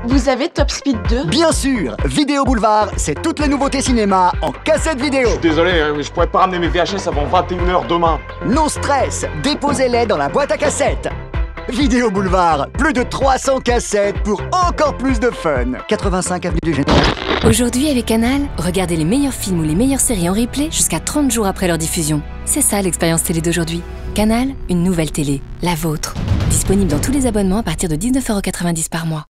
Vous avez Top Speed 2? Bien sûr, Vidéo Boulevard, c'est toutes les nouveautés cinéma en cassette vidéo. Je suis désolé, mais je pourrais pas ramener mes VHS avant 21h demain. No stress, déposez-les dans la boîte à cassettes. Vidéo Boulevard, plus de 300 cassettes pour encore plus de fun. 85 avenue du Général. Aujourd'hui avec Canal, regardez les meilleurs films ou les meilleures séries en replay jusqu'à 30 jours après leur diffusion. C'est ça l'expérience télé d'aujourd'hui. Canal, une nouvelle télé, la vôtre. Disponible dans tous les abonnements à partir de 19,90 € par mois.